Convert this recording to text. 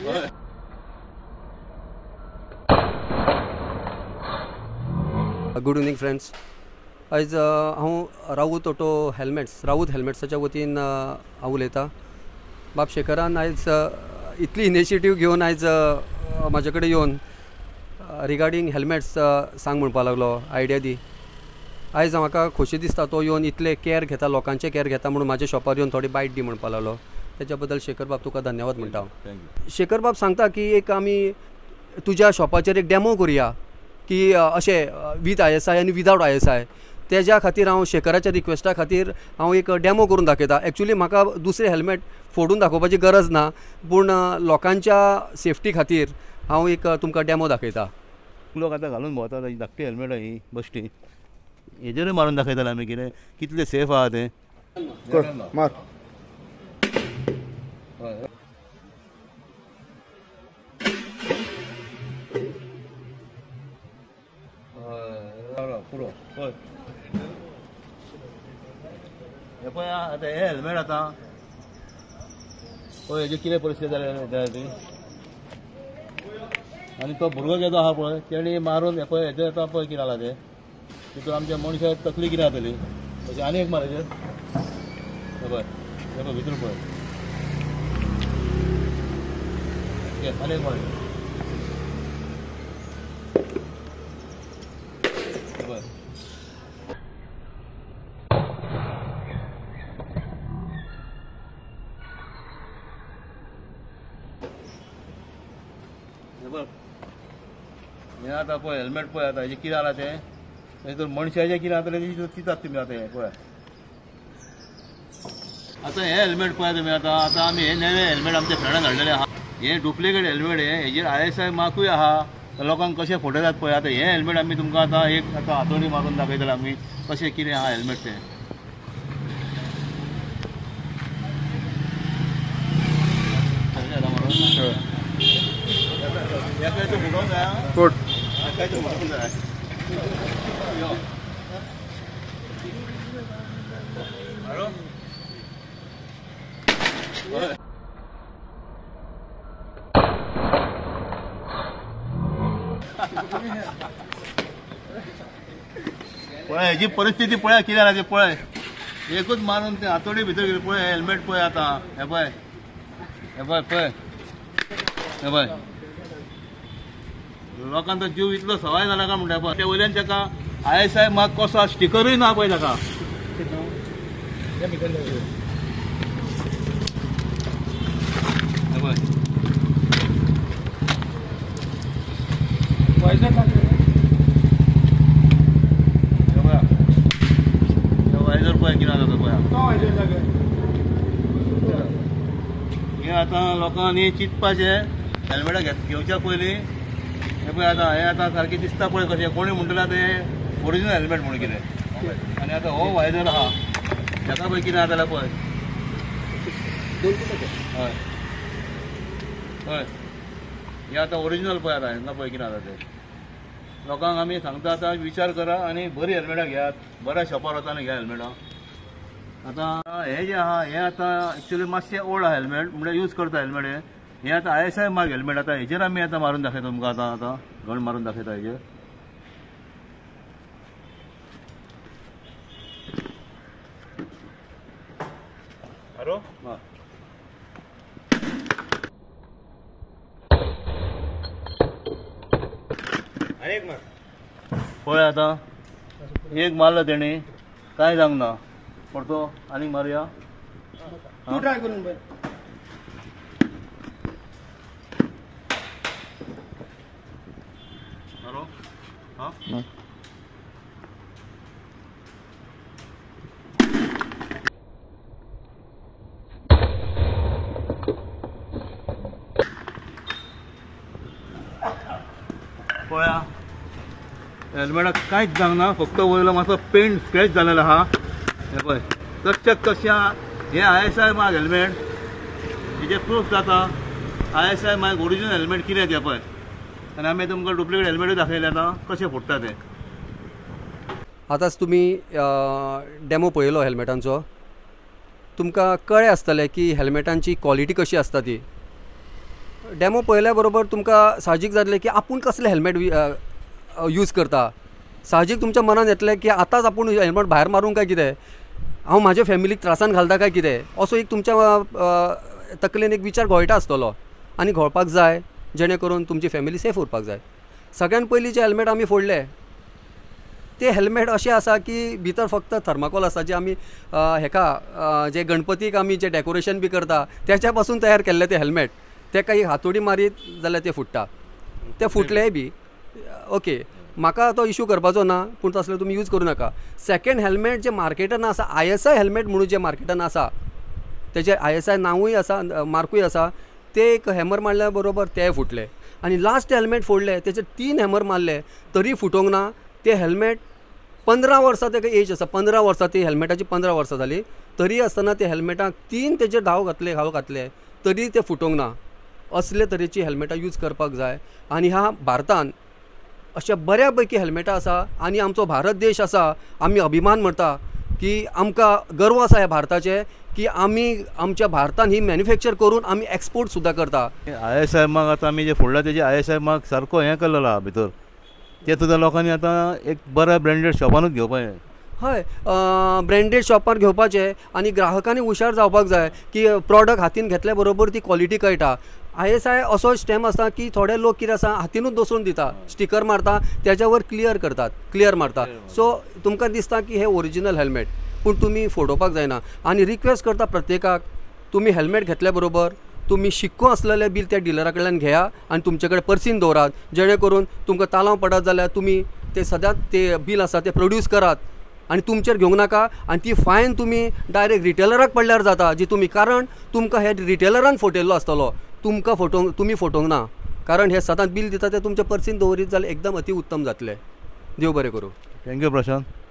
Good evening friends. आयज हांव Raut auto हेल्मेट्साच्या वतीन हांव उलयतां. बाब शेखरान आयज इतली इनिशिएटीव घेवन आयज म्हाजे कडेन येवन रिगार्डींग हेल्मेट्स सांग म्हणपा लागलो, आयडिया दी. आयज म्हाका खोशी दिसता तो येवन इतले कॅर घेता, लोकांचे कॅर घेता म्हणून म्हाज्या शॉपार येवन थोडी बायट दी म्हणपा लागलो. त्याच्या बद्दल शेखर बाब तुका धन्यवाद म्हणटा हांव. शेखर बाब सांगता की एक आमी तुज्या शॉपाचेर एक डेमो करुया की अशें विथ ISI आनी विदावट ISI. तेज्या खातीर हांव शेखराच्या रिक्वेस्टा खातीर हांव एक डेमो करून दाखयता. एक्चुली म्हाका दुसरे हेल्मेट फोडून दाखोवपाची गरज ना, पूण लोकांच्या सेफ्टी खातीर हांव एक तुमकां डेमो दाखयता. लोक आतां घालून भोंवता धाकटी हेल्मेटां ही बश्टी, हेजेरूय मारून दाखयताले आमी कितले सेफ आहा तें. मार पुरो पळय. हे पळय आतां हे हेल्मेट आतां पळय हेजी कितें परिस्थिती जाल्या ती. आनी तो भुरगो जेदो आहा पळय तेणी मारून हे पळय हेजें आतां पळय कितें जालां तें. तितून आमच्या मनशाक तकली कितें जातली. तशें आनी एक मार हेजेर हे पळय भितर पळय आनी एक मार पळय. हे आतां पळय हेल्मेट पळय आतां हेजें कितें जालां तें. तर मनशाचें कितें जातलें चिंतात तुमी आतां हें पळय. आतां हे हेल्मेट पळय तुमी आतां आमी हे नवे हेल्मेट आमच्या फ्रेंडान हाडलेले आहा. हे डुप्लिकेट हेल्मेट हेजेर ISI मार्कूय आहा. लोकांक कशें फटयतात पळय. आतां हे हेल्मेट आमी तुमकां आतां एक आतां हातोडी मारून दाखयतले आमी कशें कितें आहा हेल्मेट तें. गुड. पळय हेजी परिस्थिती पळय कितें जालां ती पळय. एकूच मारून ते हातोडी भितर गेली पळय. हेल्मेट पळय आतां हे पळय पळय हे पळय. लोकांचो जीव इतलो सवाय जाला काय म्हणटा पळय. ते वयल्यान ताका ISI मार्क कसो स्टिकरूय ना पळय ताका. वायझर पळय कितें जाता पळय. हे आतां लोकांनी चिंतपाचें हेल्मेटां घेवच्या पयलीं. हे पळय हे आतां सारकें दिसता पळय कशें. कोणी म्हणटलें तें ओरिजिनल हेल्मेट म्हणून कितें. आनी आतां हो वायझर आहा ताका पळय कितें जातालें पळय. हय हय हे आतां ओरिजिनल पळय आतां हांगा पळय कितें जाता तें. लोकांक आमी सांगता आतां विचार करा आनी बरी हेल्मेटां घेयात. बऱ्या शॉपार वता आनी घ्या हेल्मेटां. आतां हे जे आहा हे आतां एक्चुली मातशें ओल्ड आहा हेल्मेट म्हणजे यूज करता हेल्मेट हे आतां ISI मार्क हेल्मेट. आतां हेजेर आमी आतां मारून दाखयता तुमकां. आतां घण मारून दाखयता हेजेर. हॅलो एक मार पळय आतां एक मारलो तेणी कांय जावंक ना. परतो आनीक मारया. ट्राय करून पळय. हॅलो हां पळया हेल्मेटाक कांयच जावंक ना. फक्त वयलो मातसो पेंट स्क्रॅच जालेलो आहा. हे पळय चकचक कशें हे ISI मार्क हेल्मेट हेजेर प्रूफ जाता. ISI मार्क ओरिजिनल हेल्मेट कितें तें पळय. आनी आमी तुमकां डुप्लिकेट हेल्मेटूय दाखयलें आतां कशें फुटता तें. आतांच तुमी डेमो पळयलो हेल्मेटांचो. तुमकां कळ्ळें आसतलें की हेल्मेटांची क्वॉलिटी कशी आसता ती. डेमो पळयल्या बरोबर तुमकां साहजीक जातलें की आपूण कसलें हेल्मेट यूज करता. साहजीक तुमच्या मनान येतलें की आतांच आपूण हेल्मेट भायर मारूं काय कितें, हांव म्हाज्या फॅमिलीक त्रासान घालता काय कितें, असो एक तुमच्या तकलेन एक विचार घोळटा आसतलो. आनी घोळपाक जाय जेणे करून तुमची फॅमिली सेफ उरपाक जाय. सगळ्यान पयलीं जे हेल्मेट आमी फोडले ते हेल्मेट अशें आसा की भितर फक्त थर्माकोल आसा जे आमी जे गणपतीक आमी जे डेकोरेशन बी करता त्याच्या पासून तयार केल्ले ते हेल्मेट. तेका एक हातोडी मारीत जाल्यार ते फुट्टा. ते फुटलेय बी ओके, म्हाका तो इशू करपाचो ना, पूण तसले तुमी यूज करूं नाका. सेकेंड हेल्मेट जे मार्केटान आसा ISI हेल्मेट म्हणून जे मार्केटान आसा तेजे ISI नांवूय आसा मार्कूय आसा, ते एक हॅमर मारल्या बरोबर ते फुटले. आनी लास्ट हेल्मेट फोडले तेचे 3 हॅमर मारले तरी फुटोंक ना. ते हेल्मेट 15 वर्सां तेका एज आसा, 15 वर्सां ती हेल्मेटाची 15 वर्सां जाली तरी आसतना ते हेल्मेटाक 3 तेजे घाव घातले तरी ते फुटोंक ना. असले तरेची हेल्मेटां यूज करपाक जाय. आनी ह्या भारतान अशा बऱ्या पैकी हेल्मेटां आसा आनी आमचो भारत देश आसा, आमी अभिमान म्हणटा की आमकां गर्व आसा ह्या भारताचे की आमी आमच्या भारतान ही मॅन्युफॅक्चर करून आमी एक्सपोर्ट सुद्दां करता. ISI मार्क आतां आमी जे फोडला तेजे ISI मार्क सारको हें केल्लो आहा भितर. ते सुद्दां लोकांनी आतां एक बऱ्या ब्रँडेड शॉपानूच घेवपाक जाय. हय, ब्रँडेड शॉपार घेवपाचें आनी ग्राहकांनी हुशार जावपाक जाय की प्रॉडक्ट हातीन घेतल्या बरोबर ती क्वॉलिटी कळटा. ISI असो स्टॅम्प आसा की थोडे लोक कितें आसा हातीनूच दसरून दिता, स्टिकर मारता त्याच्या वर क्लियर मारता. सो तुमकां दिसता की हे ओरिजिनल हेल्मेट, पूण तुमी फोडोवपाक जायना. आनी रिक्वेस्ट करता प्रत्येकाक, तुमी हेल्मेट घेतल्या बरोबर तुमी शिक्को आसलेले बील त्या डिलरा कडल्यान घेया आनी तुमचे कडेन पर्सीन दवरात, जेणे करून तुमकां तालांव पडत जाल्यार तुमी ते सदांच ते बील आसा ते प्रोड्यूस करात आनी तुमचेर घेवंक नाका. आनी ती फायन तुमी डायरेक्ट रिटेलराक पडल्यार जाता, जी तुमी कारण तुमकां हे रिटेलरान फटयल्लो आसतलो, तुमी फोटोवंक ना. कारण हे सदांच बील दिता ते तुमच्या पर्सीन दवरीत जाल्यार एकदम अति उत्तम जातलें. देव बरें करूं. थँक्यू प्रशांत.